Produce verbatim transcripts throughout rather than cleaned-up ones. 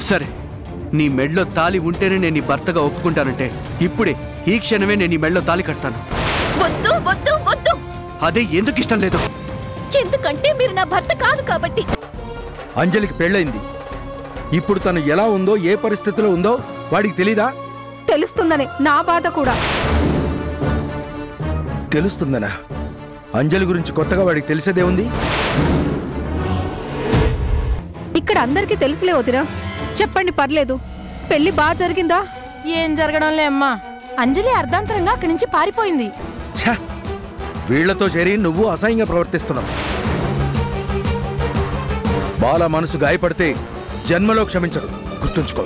సరే, నీ మెడలో తాళి ఉంటేనే నేను నీ భర్తగా ఒప్పుకుంటానంటే ఇప్పుడే ఈ క్షణమే నేను నీ మెడలో తాళి కడతాను. వద్దు వద్దు వద్దు. అదే ఎందుకు ఇష్టం లేదు? ఎందుకంటే మీరు నా భర్త కాదు కాబట్టి. అంజలికి పెళ్ళైంది. ఇప్పుడు తను ఎలా ఉందో, ఏ పరిస్థితిలో ఉందో వాడికి తెలీదా? తెలుస్తుందనే నా బాధ కూడా. తెలుస్తుందనా? అంజలి గురించి కొత్తగా వాడికి తెలిసేదే ఉంది? ఇక్కడ అందరికీ తెలుసులే వదినా. చెప్పండి, పర్లేదు. పెళ్లి బాగా జరిగిందా? ఏం జరగడంలే అమ్మా. అంజలి అర్ధాంతరంగా అక్కడి నుంచి పారిపోయింది. ఛా, వీళ్లతో చేరి నువ్వు అసహ్యంగా ప్రవర్తిస్తున్నావు. బాల మనసు గాయపడితే జన్మలో క్షమించడు, గుర్తుంచుకో.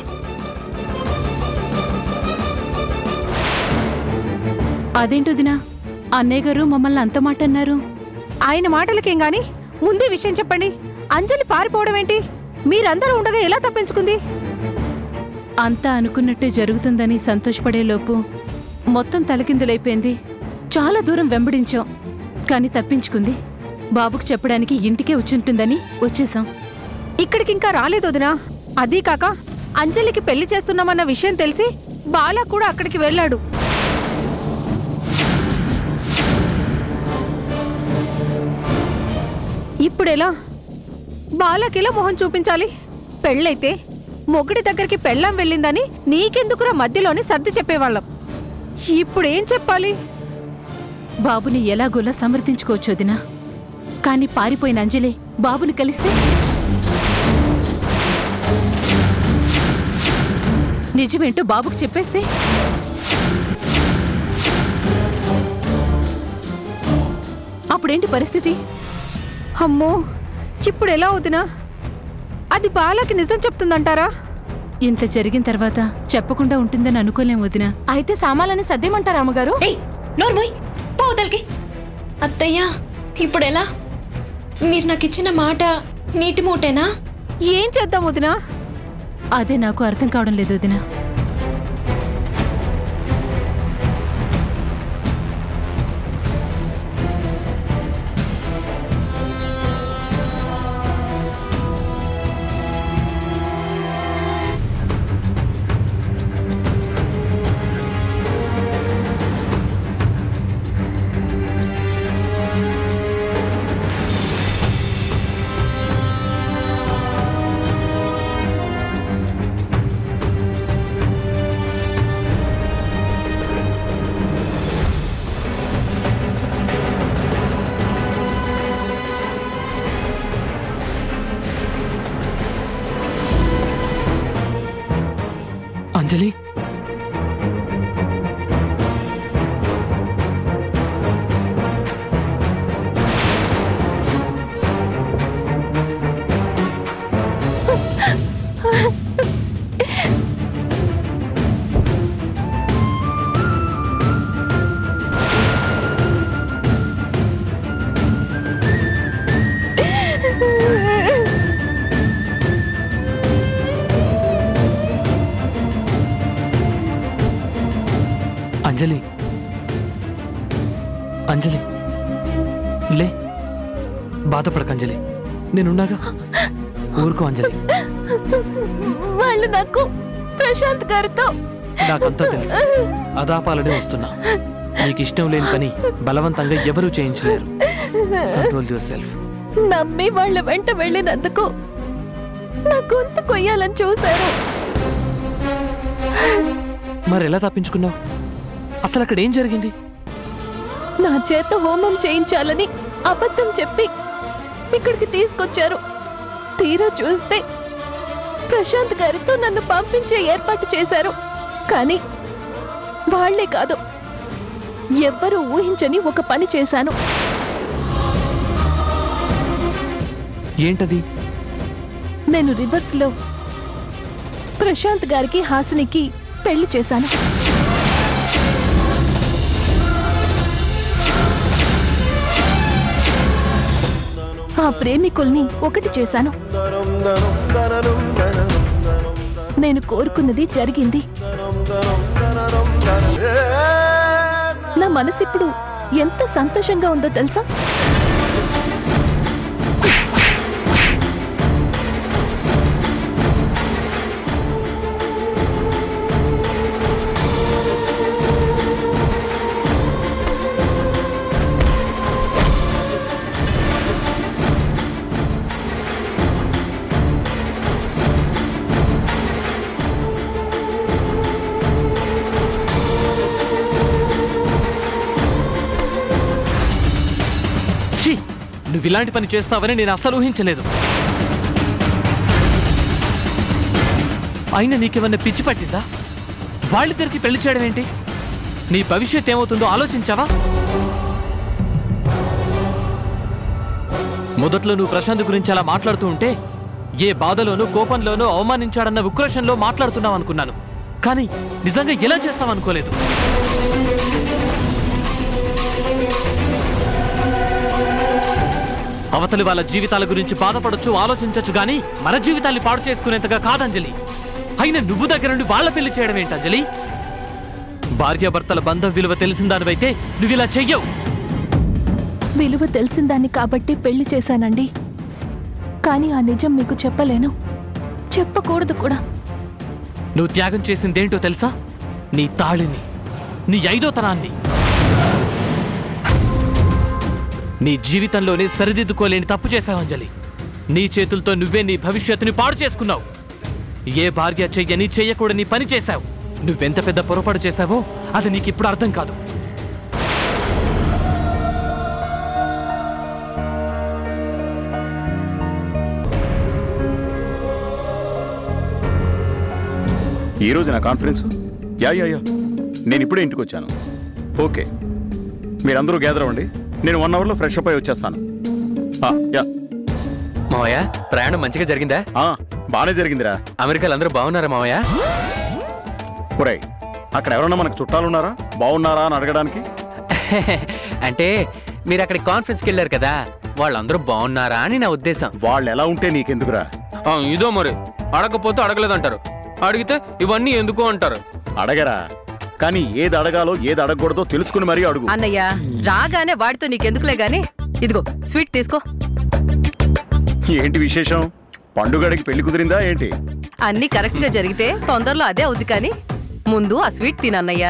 అదేంటొదినా, అన్నయ్య గారు మమ్మల్ని అంత మాట అన్నారు? ఆయన మాటలకేం గాని ముందే విషయం చెప్పండి. అంజలి పారిపోవడం ఏంటి? మీరందరూ ఉండగా ఎలా తప్పించుకుంది? అంతా అనుకున్నట్టే జరుగుతుందని సంతోషపడేలోపు మొత్తం తలకిందులైపోయింది. చాలా దూరం వెంబడించాం, కానీ తప్పించుకుంది. బాబుకు చెప్పడానికి ఇంటికే వచ్చుంటుందని వచ్చేసాం. ఇక్కడికింకా రాలేదొదినా. అదీ కాక అంజలికి పెళ్లి చేస్తున్నామన్న విషయం తెలిసి బాలా కూడా అక్కడికి వెళ్ళాడు. ఇప్పుడెలా? బాలాకిలా మొహం చూపించాలి? పెళ్ళైతే మొగుడి దగ్గరికి పెళ్ళాం వెళ్ళిందని నీకెందుకురా మధ్యలోనే సర్ది చెప్పేవాళ్ళం. ఇప్పుడేం చెప్పాలి? బాబుని ఎలాగోలా సమర్థించుకోవచ్చు వదినా. కానీ పారిపోయిన అంజలి బాబుని కలిస్తే నిజమేంటో బాబుకు చెప్పేస్తే అప్పుడేంటి పరిస్థితి? అమ్మో, ఇప్పుడు ఎలా వదినా? అది బాలాకి నిజం చెప్తుందంటారా? ఇంత జరిగిన తర్వాత చెప్పకుండా ఉంటుందని అనుకోలేం వదినా. అయితే సామాలని సర్దేమంటారా అమ్మగారు? అత్తయ్య, ఇప్పుడెలా? మీరు నాకిచ్చిన మాట నీటి మూటేనా? ఏం చేద్దాం వదినా? అదే నాకు అర్థం కావడం లేదు వదినా. అంజలి, అంజలి, అంజలి లే, బాధపడక అంజలి, నేనున్నాగా. ఊరుకో అంజలి. వాళ్ళు నాకు ప్రశాంత్ గారితో నాకంతా తెలుసు. అదాపాలనే వస్తున్నా. నీకు ఇష్టం లేని పని బలవంతంగా ఎవరూ చేయించలేరు. Control your self. నమ్మి వాళ్ళ వెంట వెళ్ళినందుకు నా గొంతు కొయ్యాలని చూశారు. మరెలా తప్పించుకున్నావు? అసలు అక్కడ ఏం జరిగింది? నా చేత హోమం చేయించాలని అబద్ధం చెప్పి ఇక్కడికి తీసుకొచ్చారు. తీరా చూస్తే ప్రశాంత్ గారితో నన్ను పంపించే ఏర్పాటు చేశారు. కానీ వాళ్లే కాదు, ఎవ్వరూ ఊహించని ఒక పని చేశాను. ఏంటది? నేను రివర్స్ లో ప్రశాంత్ గారికి హాసినికి పెళ్లి చేశాను. ఆ ప్రేమికుల్ని ఒకటి చేశాను. నేను కోరుకున్నది జరిగింది. నా మనసిప్పుడు ఎంత సంతోషంగా ఉందో తెలుసా? నువ్వు ఇలాంటి పని చేస్తావని నేను అస్సలు ఊహించలేదు. అయినా నీకేమన్నా పిచ్చి పట్టిందా? వాళ్ళిద్దరికి పెళ్లి చేయడం ఏంటి? నీ భవిష్యత్ ఏమవుతుందో ఆలోచించావా? మొదట్లో నువ్వు ప్రశాంత్ గురించి అలా మాట్లాడుతూ ఉంటే ఏ బాధలోనూ కోపంలోనూ అవమానించాడన్న ఉక్రోషంలో మాట్లాడుతున్నావు అనుకున్నాను. కానీ నిజంగా ఎలా చేస్తావనుకోలేదు. అవతలి వాళ్ళ జీవితాల గురించి బాధపడొచ్చు, ఆలోచించచ్చు, గానీ మన జీవితాన్ని పాడు చేసుకునేంతగా కాదంజలి. అయినా నువ్వు దగ్గర నుండి వాళ్ళ పెళ్లి చేయడం ఏంటి అంజలి? భార్యాభర్తల బంధం విలువ తెలిసిందానివైతే నువ్వు ఇలా చెయ్యవు. విలువ తెలిసిందాన్ని కాబట్టి పెళ్లి చేశానండి. కానీ ఆ నిజం మీకు చెప్పలేను, చెప్పకూడదు కూడా. నువ్వు త్యాగం చేసిందేంటో తెలుసా? నీ తాళిని, నీ ఐదోతనాన్ని. నీ జీవితంలోనే సరిదిద్దుకోలేని తప్పు చేశావు అంజలి. నీ చేతులతో నువ్వే నీ భవిష్యత్తుని పాడు చేసుకున్నావు. ఏ భార్య చెయ్యని చెయ్యకూడని పని చేశావు. నువ్వెంత పెద్ద పొరపాటు చేశావో అది నీకిప్పుడు అర్థం కాదు. ఈ రోజు నా కాన్ఫరెన్స్. యా యా యా నేను ఇప్పుడే ఇంటికి వచ్చాను. ఓకే, మీరందరూ గ్యాదర్ అవ్వండి. నేను వన్ అవర్లో ఫ్రెష్ అప్ అయి వచ్చేస్తాను. యా మావయ్య, ప్రయాణం మంచిగా జరిగిందా? బాగానే జరిగిందిరా. అమెరికాలో అందరూ బాగున్నారా మావయ్య? ఒరేయ్, అక్కడ ఎవరన్నా మనకు చుట్టాలున్నారా? బాగున్నారా అని అడగడానికి. అంటే మీరు అక్కడికి కాన్ఫరెన్స్కి వెళ్ళారు కదా, వాళ్ళందరూ బాగున్నారా అని నా ఉద్దేశం. వాళ్ళు ఎలా ఉంటే నీకెందుకురా? ఇదో మరి, అడగపోతే అడగలేదంటారు, అడిగితే ఇవన్నీ ఎందుకు అంటారు. అడగరా, కానీ ఏది అడగాలో ఏది అడగకూడదో తెలుసుకుని మరీ అడుగు. అన్నయ్య రాగానే వాడితో నీకెందుకులే గాని, ఇదిగో స్వీట్ తీసుకో. ఏంటి విశేషం? పండుగడికి పెళ్లి కుదిరిందా ఏంటి? అన్ని కరెక్ట్ గా జరిగితే తొందరలో అదే అవుద్ది, కానీ ముందు ఆ స్వీట్ తినన్నయ్య.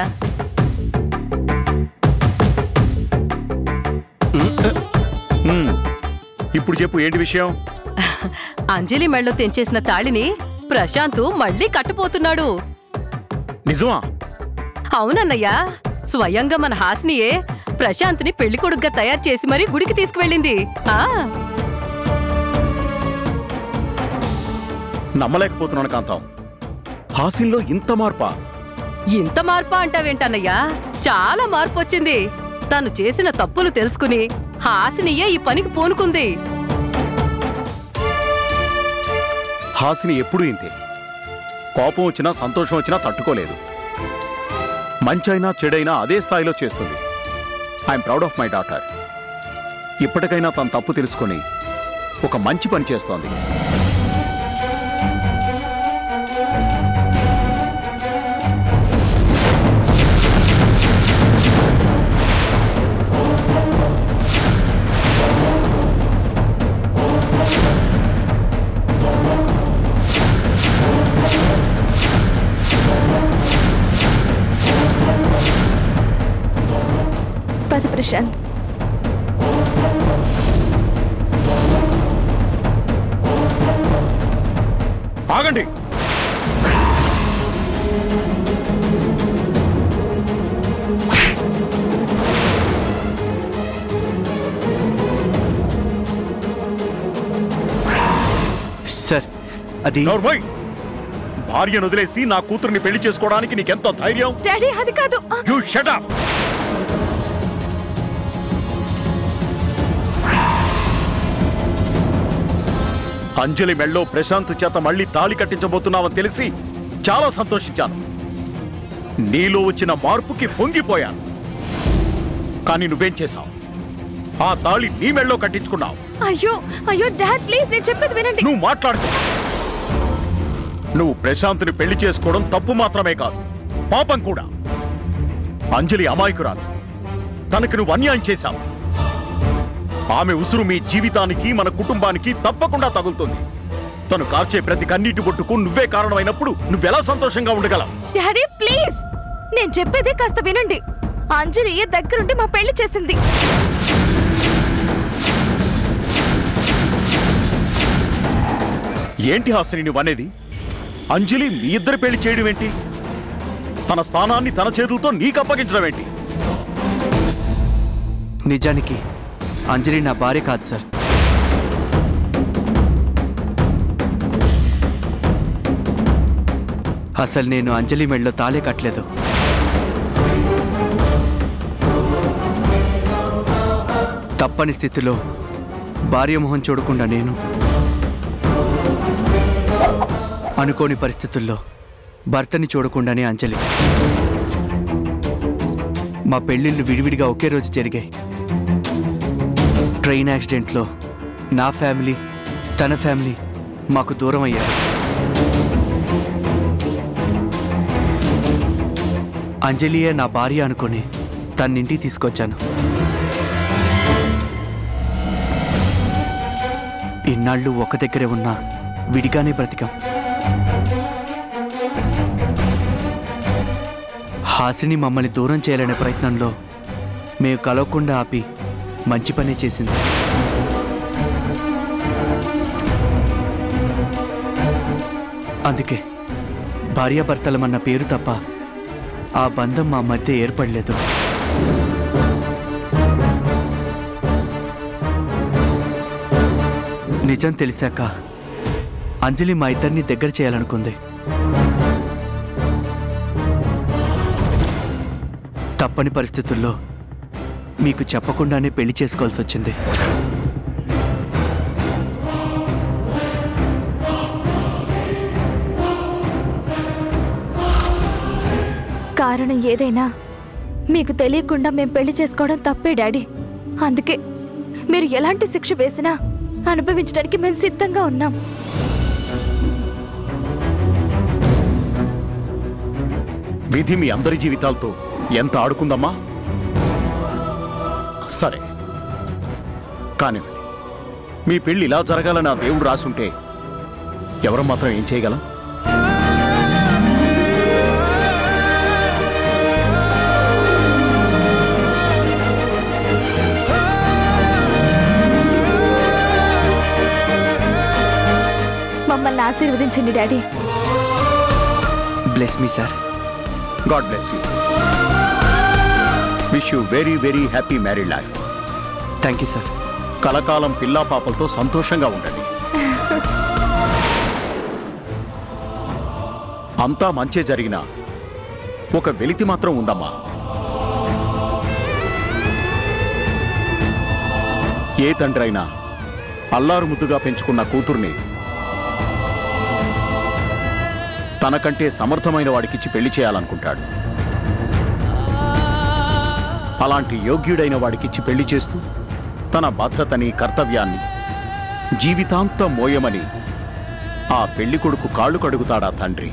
ఇప్పుడు చెప్పు, ఏంటి విషయం? అంజలి మెళ్ళో తెంచేసిన తాళిని ప్రశాంత్ మళ్ళీ కట్టుపోతున్నాడు. నిజమా? అవునన్నయ్య, స్వయంగా మన హాసినియే ప్రశాంత్ ని పెళ్లి కొడుగ్గా తయారు చేసి మరీ గుడికి తీసుకువెళ్ళింది. ఆ నమ్మలేకపోతున్నాను కాంతం. హాసిన్లో ఇంత మార్పా? ఇంత మార్పా అంటావేంటన్నయ్యా? చాలా మార్పు వచ్చింది. తను చేసిన తప్పులు తెలుసుకుని హాసినియే ఈ పనికి పూనుకుంది. హాసిని ఎప్పుడూ ఇంతే. కోపం వచ్చినా సంతోషం వచ్చినా తట్టుకోలేదు. మంచైనా చెడైనా అదే స్థాయిలో చేస్తుంది. I'm proud of my daughter. ఇప్పటికైనా తన తప్పు తెలుసుకుని ఒక మంచి పని చేస్తోంది. పద ప్రశాంత్. ఆగండి. సార్, అది భార్యను వదిలేసి నా కూతుర్ని పెళ్లి చేసుకోవడానికి నీకెంత ధైర్యం? డాడీ, అది కాదు. You shut up. అంజలి మెళ్ళో ప్రశాంత్ చేత మళ్ళీ తాళి కట్టించబోతున్నావని తెలిసి చాలా సంతోషించాను. నీలో వచ్చిన మార్పుకి పొంగిపోయాను. కానీ నువ్వేం చేశావు? ఆ తాళి నీ మెళ్ళో కట్టించుకున్నావు. అయ్యో అయ్యో డాడ్, ప్లీజ్ నేను చెప్పేది వినండి. నువ్వు మాట్లాడుతూ నువ్వు ప్రశాంత్ని పెళ్లి చేసుకోవడం తప్పు మాత్రమే కాదు, పాపం కూడా. అంజలి అమాయకురాలు. తనకు నువ్వు అన్యాయం చేశావు. ఆమె ఉసురు మీ జీవితానికి, మన కుటుంబానికి తప్పకుండా తగులుతుంది. తను కార్చే ప్రతి కన్నీటి బొట్టుకు నువ్వే కారణమైనప్పుడు నువ్వెలా సంతోషంగా ఉండగలవు? డాడీ ప్లీజ్, నేను చెప్పేది కాస్త వినండి. అంజలి దగ్గరుండి మా పెళ్లి చేసింది. ఏంటి హాసిని నువ్వనేది? అంజలి మీ ఇద్దరు పెళ్లి చేయడం ఏంటి? తన స్థానాన్ని తన చేతులతో నీకు అప్పగించడం ఏంటి? నిజానికి అంజలి నా భార్య కాదు సార్. అసలు నేను అంజలి మెడలో తాళే కట్టలేదు. తప్పని స్థితిలో భార్య మొహం చూడకుండా నేను, అనుకోని పరిస్థితుల్లో భర్తని చూడకుండానే అంజలి. మా పెళ్ళిళ్ళు విడివిడిగా ఒకే రోజు జరిగాయి. ట్రైన్ యాక్సిడెంట్లో నా ఫ్యామిలీ తన ఫ్యామిలీ మాకు దూరం అయ్యారు. అంజలియే నా భార్య అనుకుని తన్నింటికి తీసుకొచ్చాను. ఇన్నాళ్ళు ఒక దగ్గరే ఉన్నా విడిగానే బ్రతికాం. హాసిని మమ్మల్ని దూరం చేయాలనే ప్రయత్నంలో మేము కలవకుండా ఆపి మంచి పని చేసింది. అందుకే భార్యాభర్తలమన్న పేరు తప్ప ఆ బంధం మా మధ్య ఏర్పడలేదు. నిజం తెలిసాక అంజలి మా ఇద్దరిని దగ్గర చేయాలనుకుంది. తప్పని పరిస్థితుల్లో మీకు చెప్పకుండానే పెళ్లి చేసుకోవాల్సి వచ్చింది. కారణం ఏదైనా మీకు తెలియకుండా మేము పెళ్లి చేసుకోవడం తప్పే డాడీ. అందుకే మీరు ఎలాంటి శిక్ష వేసినా అనుభవించడానికి మేము సిద్ధంగా ఉన్నాం. విధి మీ అందరి జీవితాలతో ఎంత ఆడుకుందమ్మా. సరే కానివ్వండి, మీ పెళ్లి ఇలా జరగాలని ఆ దేవుడు రాసుంటే ఎవరు మాత్రం ఏం చేయగలం? మమ్మల్ని ఆశీర్వదించండి daddy. Bless me sir. God bless you. Wish you very very happy married life. Thank you sir. కలకాలం పిల్లా పాపలతో సంతోషంగా ఉండండి. అంతా మంచే జరిగినా ఒక వెలితి మాత్రం ఉందమ్మా. ఏ తండ్రైనా అల్లారు ముద్దుగా పెంచుకున్న కూతుర్ని తనకంటే సమర్థమైన వాడికిచ్చి పెళ్లి చేయాలనుకుంటాడు. అలాంటి యోగ్యుడైన వాడికిచ్చి పెళ్లి చేస్తూ తన భద్రతని కర్తవ్యాన్ని జీవితాంతం మోయమని ఆ పెళ్లి కొడుకు కాళ్ళు కడుగుతాడా తండ్రి?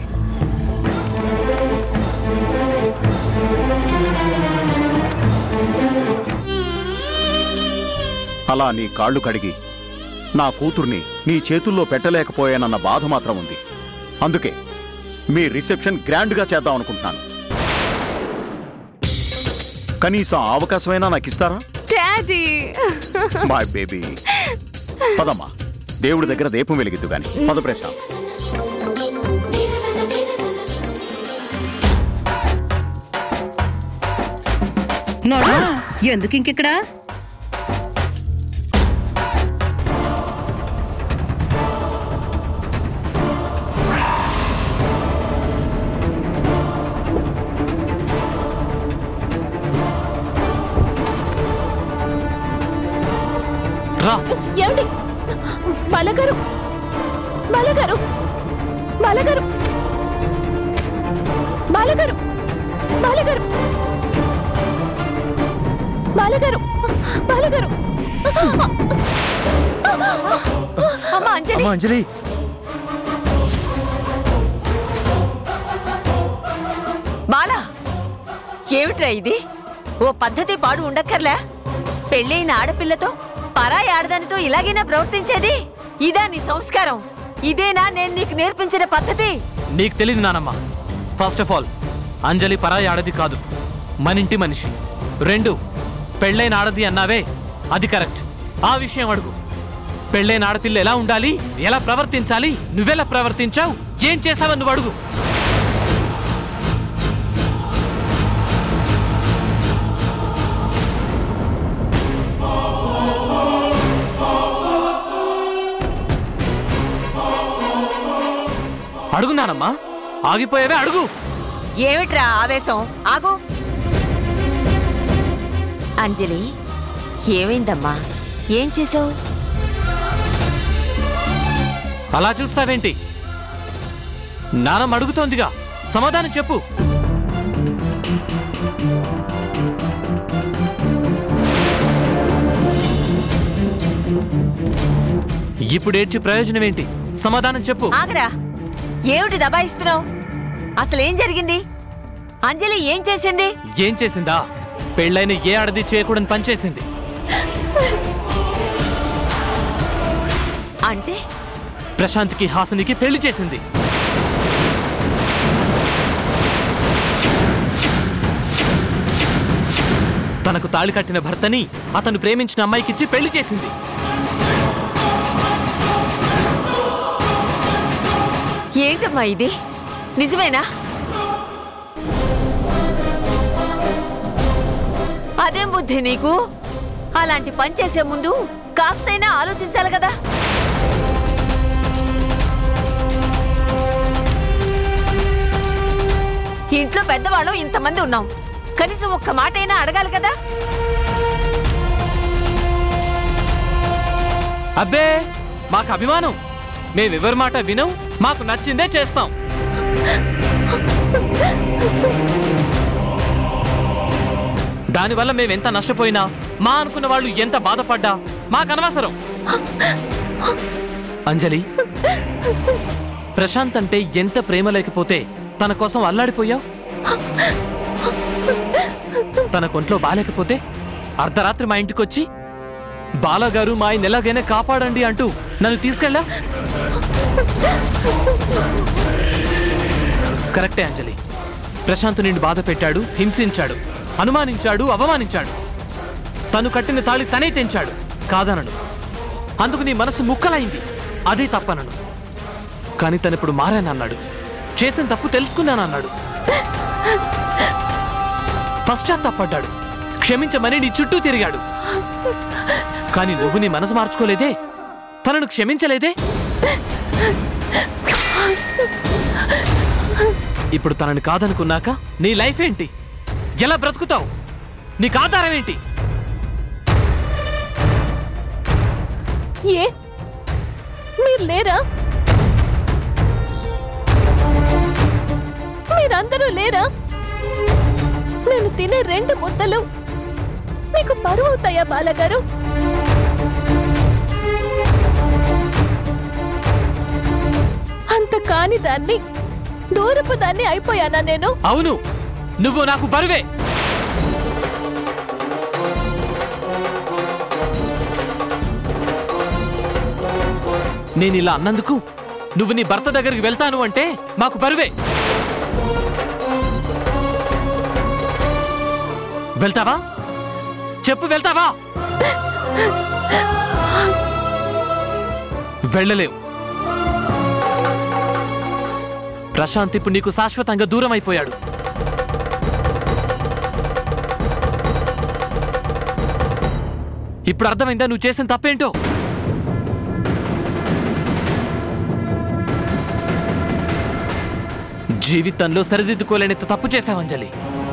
అలా నీ కాళ్ళు కడిగి నా కూతుర్ని నీ చేతుల్లో పెట్టలేకపోయానన్న బాధ మాత్రం ఉంది. అందుకే మీ రిసెప్షన్ గ్రాండ్గా చేద్దాం అనుకుంటున్నాను. కనీసం అవకాశమైనా నాకు ఇస్తారా? Daddy my baby. పదమ్మా, దేవుడి దగ్గర దీపం వెలిగిద్దు గాని. పద ప్రశాంత్. ఎందుకు ఇంకిక్కడ? ఏమిటి? బాలగారు, బాలగారు, బాలగారు, బాలగారు, బాలగారు, బాలగారు, బాలగారు. అమ్మా అంజలి, అమ్మా అంజలి. బాలా, ఏమిట్రా ఇది? ఓ పద్ధతి పాడు ఉండక్కర్లే. పెళ్ళైన ఆడపిల్లతో పరాయి ఆడదానితో ఇలాగైనా ప్రవర్తించేది? ఇదా నీ సంస్కారం? ఇదేనా నేను నీకు నేర్పించిన పద్ధతి? నీకు తెలియదు నానమ్మ. ఫస్ట్ ఆఫ్ ఆల్ అంజలి పరాయి ఆడది కాదు, మనింటి మనిషి. రెండు, పెళ్ళైన ఆడది అన్నావే, అది కరెక్ట్. ఆ విషయం అడుగు. పెళ్ళైన ఆడపిల్ల ఎలా ఉండాలి, ఎలా ప్రవర్తించాలి, నువ్వెలా ప్రవర్తించావు, ఏం చేసావని నువ్వు అడుగు. అడుగున్నానమ్మా. ఆగిపోయావే అడుగు. ఏమిట్రా ఆవేశం? ఆగు. అంజలి, ఏమైందమ్మా? ఏం చేసావు? అలా చూస్తావేంటి? నానమ్మ అడుగుతోందిగా, సమాధానం చెప్పు. ఇప్పుడు ఏడ్చి ప్రయోజనం ఏంటి? సమాధానం చెప్పు. ఆగరా, ఏమిటి దబాయిస్తున్నావు? అసలేం జరిగింది? అంజలి ఏం చేసింది? ఏం చేసిందా? పెళ్ళైన ఏ ఆడది చేయకూడని పని చేసింది. అంటే ప్రశాంత్కి హాసినికి పెళ్లి చేసింది. తనకు తాళి కట్టిన భర్తని అతను ప్రేమించిన అమ్మాయికిచ్చి పెళ్లి చేసింది. ఏంటమ్మా ఇది? నిజమేనా? అదేం బుద్ధి నీకు? అలాంటి పని చేసే ముందు కాస్తైనా ఆలోచించాలి కదా. ఇంట్లో పెద్దవాళ్ళు ఇంతమంది ఉన్నాం, కనీసం ఒక్క మాట అయినా అడగాలి కదా. అబ్బే, మాకు అభిమానం. మేమెవరి మాట వినం, మాకు నచ్చిందే చేస్తాం. దానివల్ల మేమెంత నష్టపోయినా, మా అనుకున్న వాళ్ళు ఎంత బాధపడ్డా మాకనవసరం. అంజలి, ప్రశాంత్ అంటే ఎంత ప్రేమ లేకపోతే తన కోసం అల్లాడిపోయావు. తన కొంట్లో బాలేకపోతే అర్ధరాత్రి మా ఇంటికొచ్చి బాలగారు మా ఆయన ఎలాగైనా కాపాడండి అంటూ నన్ను తీసుకెళ్ళా. కరెక్టే అంజలి, ప్రశాంత్ నిన్ను బాధ పెట్టాడు, హింసించాడు, అనుమానించాడు, అవమానించాడు. తను కట్టిన తాళి తనే తెంచాడు, కాదనను. అందుకు నీ మనసు ముక్కలైంది, అదే తప్పనను. కానీ తనిప్పుడు మారానన్నాడు, చేసిన తప్పు తెలుసుకున్నానన్నాడు, పశ్చాత్తాపడ్డాడు, క్షమించమని నీ చుట్టూ తిరిగాడు. కానీ నువ్వు నీ మనసు మార్చుకోలేదే, తనను క్షమించలేదే. ఇప్పుడు తనని కాదనుకున్నాక నీ లైఫ్ ఏంటి? ఎలా బ్రతుకుతావు? నీకు ఆధారం ఏంటి? ఏ మీరు లేరా? మీరందరూ లేరా? నేను తినే రెండు ముద్దలు మీకు బరువు అవుతాయా బాలగారు? అంత కాని దాన్ని, దూరపు దాన్ని అయిపోయానా నేను? అవును, నువ్వు నాకు బరువే. నేను ఇలా అన్నందుకు నువ్వు నీ భర్త దగ్గరికి వెళ్తాను అంటే మాకు బరువే. వెళ్తావా? చెప్పు, వెళ్తావా? వెళ్ళలేవు. ప్రశాంత్ ఇప్పుడు నీకు శాశ్వతంగా దూరం అయిపోయాడు. ఇప్పుడు అర్థమైందా నువ్వు చేసిన తప్పేంటో? జీవితంలో సరిదిద్దుకోలేనంత తప్పు చేశావు అంజలి.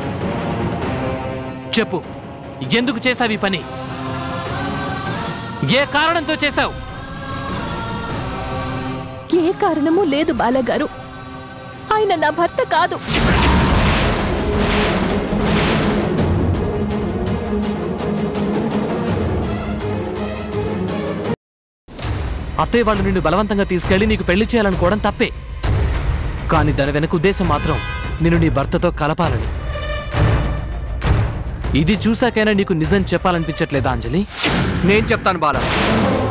చెప్పు, ఎందుకు చేశావు ఈ పని? ఏ కారణంతో చేశావు? ఏ కారణము లేదు బాలగారు, ఆయన నా భర్త కాదు. అత్తయ్య వాళ్ళు నిన్ను బలవంతంగా తీసుకెళ్లి నీకు పెళ్లి చేయాలనుకోవడం తప్పే. కానీ దాని వెనక ఉద్దేశం మాత్రం నిన్ను నీ భర్తతో కలపాలని. ఇది చూశాకైనా నీకు నిజం చెప్పాలనిపించట్లేదా అంజలి? నేను చెప్తాను బాలా.